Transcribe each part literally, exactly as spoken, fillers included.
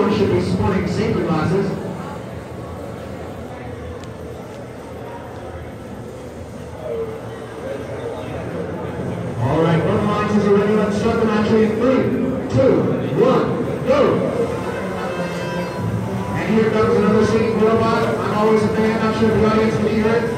everyone should be sporting safety glasses. All right, both lines are ready. Let's start the match in three, two, one, go. And here comes another singing robot. I'm always a fan. I'm sure the audience can hear it.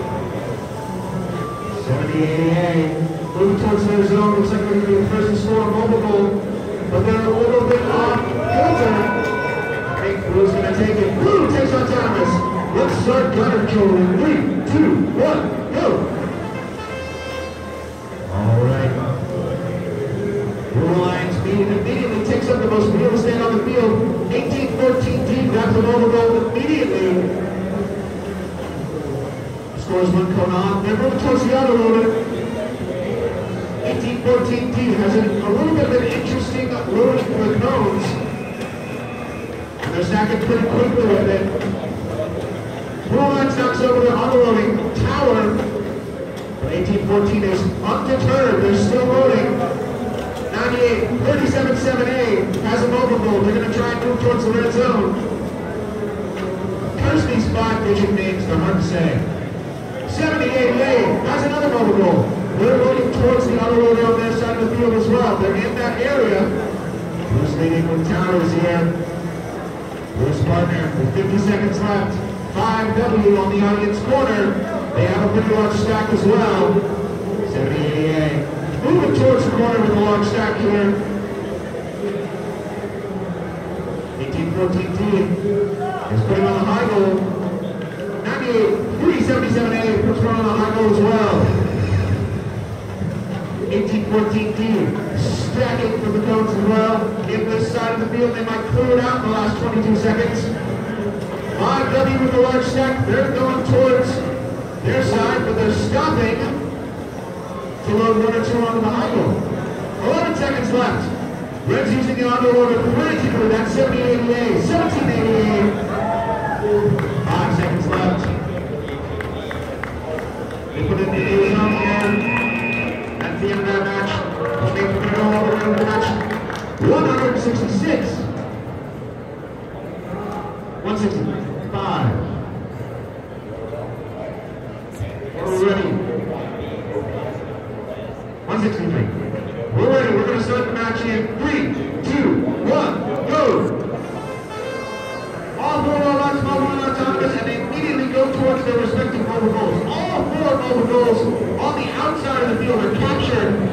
seventy eighty-eight. Moving towards their zone. Looks like we're going to be the first to score a mobile goal. But they're a little bit off kilter. I think Blue's going to take it. Blue takes on Thomas. Let's start gun control in three, two, one, go. All right. Blue Lions meeting immediately takes up the most real estate on the field. eighteen fourteen team grabs the mobile goal immediately. Scores one cone on. They're moving towards the auto loader. eighteen fourteen team has a, a little bit of an interesting loading with cones. And they're stacking pretty quickly with it. Blue Lions knocks over the auto loading tower. But eighteen fourteen is undeterred. They're still loading. ninety-eight thirty-seven seven A has a mobile goal. They're going to try and move towards the red zone. Curse these five-digit names, they're hard to say. seventy-eight A has another mobile goal. They're looking towards the auto loader on their side of the field as well. They're in that area. Bruce leading with Towers here. Bruce partner with fifty seconds left. five W on the audience corner. They have a pretty large stack as well. seventy-eight A. Moving towards the corner with a large stack here. eighteen fourteen team is putting on a high goal. ninety-eight three seventy-seven A puts one on a high goal as well. eighteen fourteen team stacking for the cones as well. In this side of the field, they might clear it out in the last twenty-two seconds. five W with the large stack. They're going towards their side, but they're stopping to load one or two onto the high goal. eleven seconds left. Reds using the auto loader frantically. That's seventy eighty-eight, seventeen eighty-eight. Five seconds left. They put in the eight on the air. At the end of that match, we'll make the go all the way to the match. one sixty-six. one sixty-five. We're ready. one sixty-three. We're ready. We're going to start the match in three, two, one, go. All four robots mobile and autonomous, and they immediately go towards their respective mobile goals. All four mobile goals on the outside of the field are captured